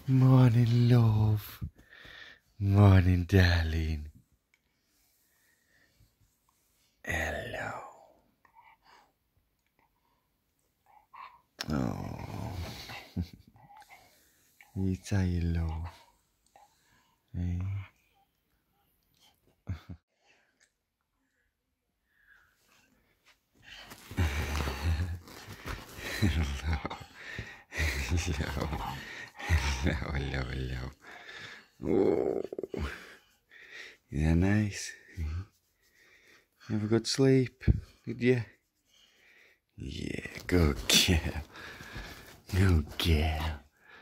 Morning, love. Morning, darling. Hello. Oh. You tired, love? Eh? Hello. Hello. Hello, hello. Oh. Is that nice? You have a good sleep, did you? Yeah, good girl. Good girl.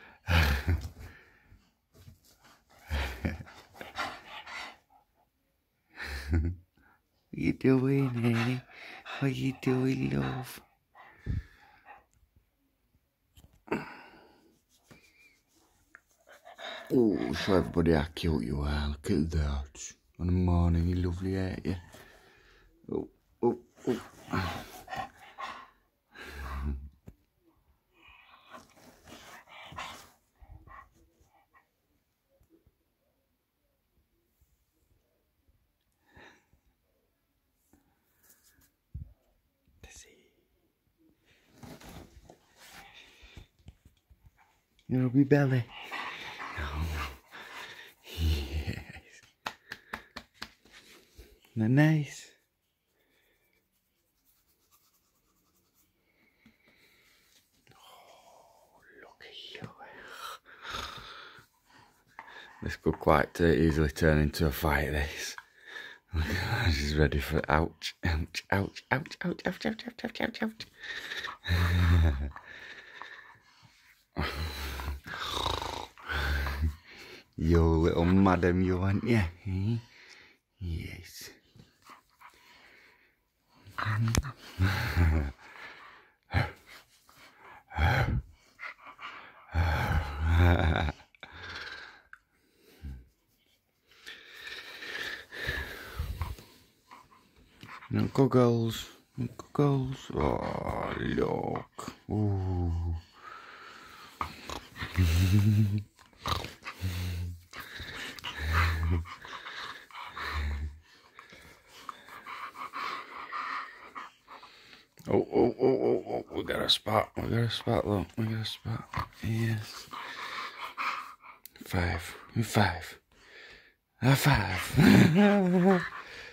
What you doing, Annie? What you doing, love? Oh, show everybody how cute you are. Look at that. On the morning, you lovely, ain't you? Oh, oh, oh. Your rubby belly. Oh, yes. Isn't that nice? Oh, look at you. This could quite easily turn into a fight, this. Look at her, she's ready for ouch, ouch, ouch, ouch, ouch, ouch, ouch, ouch, ouch, ouch, ouch. You little madam, you aren't you? Eh? Yes. No goggles. No goggles. Oh, look. Ooh. Oh, oh, oh, oh, oh, we got a spot. We got a spot, look. We got a spot. Yes. 5. 5. A 5.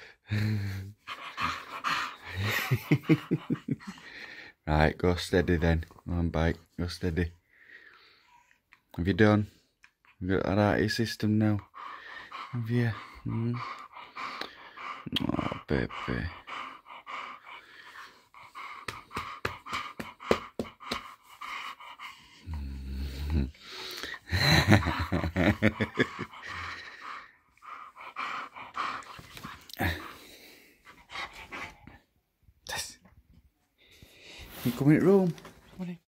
Right, go steady then. Go on, bike. Go steady. Have you done? You got that out of your system now? Have you? Mm. Oh, baby. Tess. You come in the room. Come on in.